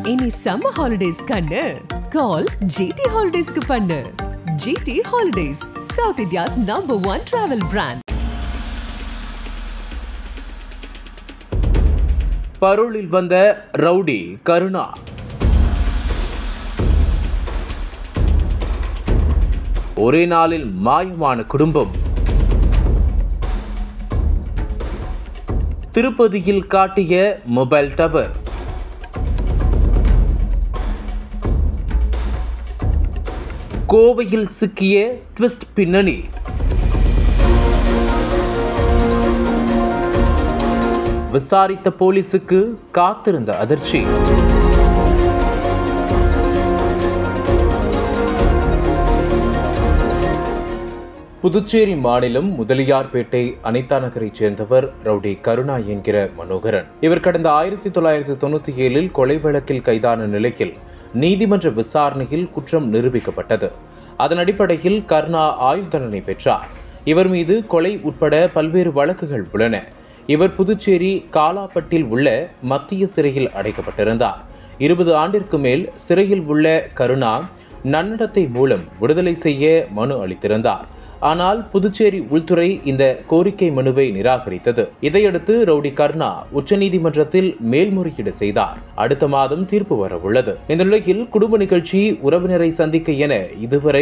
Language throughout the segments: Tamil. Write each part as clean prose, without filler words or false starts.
இனி summer holidays கண்ணு call GT Holidays க்கு பண்ணு. GT Holidays, South India's #1 travel brand. பரோலில் வந்த ரவுடி கருணா. ஒரே நாளில் மாயமான குடும்பம். திருப்பதியில் காட்டிய மொபைல் டவர். கோவையில் சிக்கிய ட்விஸ்ட் பின்னணி. விசாரித்த போலீசுக்கு காத்திருந்த அதிர்ச்சி. புதுச்சேரி மாநிலம் முதலியார்பேட்டை அனிதா நகரைச் சேர்ந்தவர் ரவுடி கருணா என்கிற மனோகரன். இவர் கடந்த 1997 கொலை வழக்கில் கைதான நிலையில் நீதிமன்ற விசாரணையில் குற்றம் நிரூபிக்கப்பட்டது. அதன் அடிப்படையில் கருணா ஆயுள் தண்டனை பெற்றார். இவர் மீது கொலை உட்பட பல்வேறு வழக்குகள் உள்ளன. இவர் புதுச்சேரி காலாப்பட்டில் உள்ள மத்திய சிறையில் அடைக்கப்பட்டிருந்தார். 20 ஆண்டிற்கு மேல் சிறையில் உள்ள கருணா நன்னடத்தை மூலம் விடுதலை செய்ய மனு அளித்திருந்தார். ஆனால் புதுச்சேரி உள்துறை இந்த கோரிக்கை மனுவை நிராகரித்தது. இதையடுத்து ரவுடி கருணா உச்சநீதிமன்றத்தில் மேல்முறையீடு செய்தார். அடுத்த மாதம் தீர்ப்பு வர உள்ளது. இந்த நிலையில் குடும்ப நிகழ்ச்சி, உறவினரை சந்திக்க என இதுவரை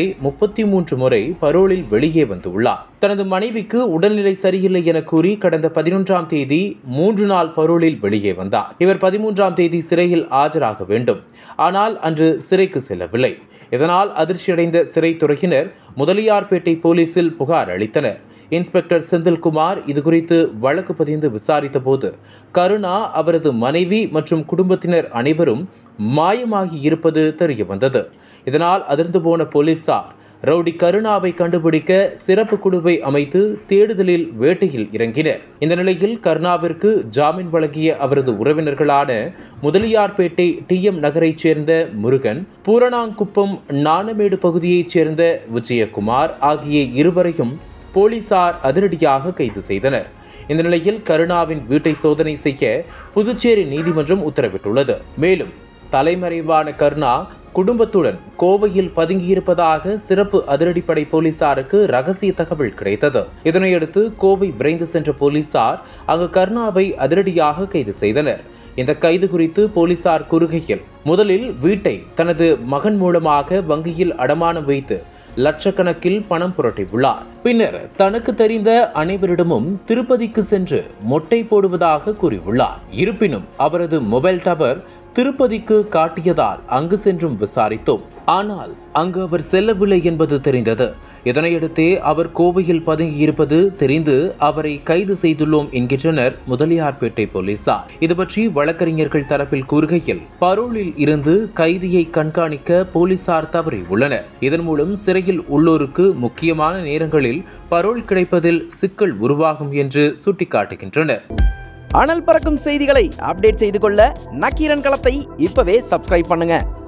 33 முறை பரோலில் வெளியே வந்துள்ளார். தனது மனைவிக்கு உடல்நிலை சரியில்லை என கூறி கடந்த 11ஆம் தேதி 3 நாள் பரோலில் வெளியே வந்தார். இவர் 13ஆம் தேதி சிறையில் ஆஜராக வேண்டும். ஆனால் அன்று சிறைக்கு செல்லவில்லை. இதனால் அதிர்ச்சியடைந்த சிறைத்துறையினர் முதலியார்பேட்டை போலீசில் புகார் அளித்தனர். இன்ஸ்பெக்டர் செந்தில்குமார் இதுகுறித்து வழக்கு பதிந்து விசாரித்த போது கருணா, அவரது மனைவி மற்றும் குடும்பத்தினர் அனைவரும் மாயமாகி இருப்பது தெரிய வந்தது. இதனால் அதிர்ந்து போன போலீசார் ரவுடி கருணாவை கண்டுபிடிக்க சிறப்பு குழுவை அமைத்து தேடுதலில் வேட்டையில் இறங்கினர். இந்த நிலையில் கருணாவிற்கு ஜாமீன் வழங்கிய அவரது உறவினர்களான முதலியார்பேட்டை TM நகரைச் சேர்ந்த முருகன், பூரணாங்குப்பம் நாணமேடு பகுதியைச் சேர்ந்த விஜயகுமார் ஆகிய இருவரையும் போலீசார் அதிரடியாக கைது செய்தனர். இந்த நிலையில் கருணாவின் வீட்டை சோதனை செய்ய புதுச்சேரி நீதிமன்றம் உத்தரவிட்டுள்ளது. மேலும் தலைமறைவான கருணா குடும்பத்துடன் கோவையில் பதுங்கியிருப்பதாக சிறப்பு அதிரடிப்படை போலீசாருக்கு ரகசிய தகவல் கிடைத்தது. இதனையடுத்து கோவை விரைந்து சென்ற போலீசார் அங்கு கருணாவை அதிரடியாக கைது செய்தனர். இந்த கைது குறித்து போலீசார் கூறுகையில், முதலில் வீட்டை தனது மகன் மூலமாக வங்கியில் அடமானம் வைத்து லட்சக்கணக்கில் பணம் புரட்டியுள்ளார். பின்னர் தனக்கு தெரிந்த அனைவரிடமும் திருப்பதிக்கு சென்று மொட்டை போடுவதாக கூறியுள்ளார். இருப்பினும் அவரது மொபைல் டவர் திருப்பதிக்கு காட்டியதால் அங்கு சென்றும் விசாரித்தோம். ஆனால் அங்கு அவர் செல்லவில்லை என்பது தெரிந்தது. இதனையடுத்தே அவர் கோவையில் பதுங்கியிருப்பது தெரிந்து அவரை கைது செய்துள்ளோம் என்கின்றனர் முதலியார்பேட்டை போலீசார். இது பற்றி வழக்கறிஞர்கள் தரப்பில் கூறுகையில், பரோலில் இருந்து கைதியை கண்காணிக்க போலீசார் தவறியுள்ளனர். இதன் மூலம் சிறையில் உள்ளோருக்கு முக்கியமான நேரங்களில் பரோல் கிடைப்பதில் சிக்கல் உருவாகும் என்று சுட்டிக்காட்டுகின்றனர். அனல் பறக்கும் செய்திகளை அப்டேட் செய்து கொள்ள நக்கீரன் களத்தை இப்பவே சப்ஸ்கிரைப் பண்ணுங்க.